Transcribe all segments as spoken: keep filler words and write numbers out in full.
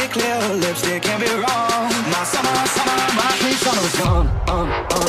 it clear, lipstick can't be wrong. My summer, summer, my sweet summer's gone. Um, um.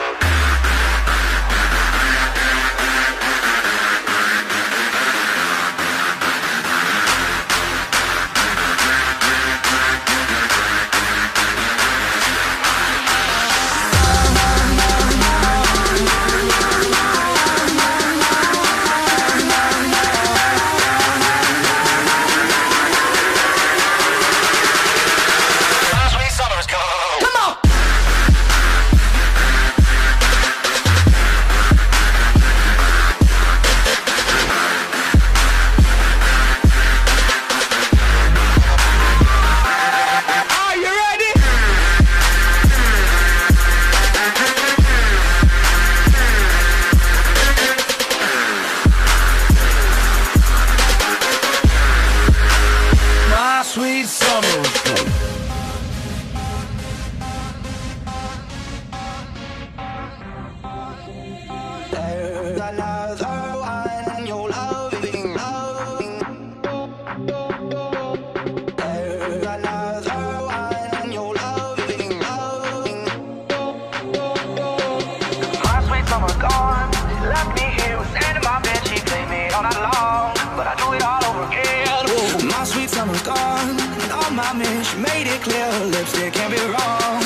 Sweet summer. There's another one you're loving, loving. There's another one you're loving, loving. My sweet summer gone. She left me here, was standing in my bed. She played me all night long, but I do it all over again. Whoa. My sweet summer gone. She made it clear, lipstick can't be wrong.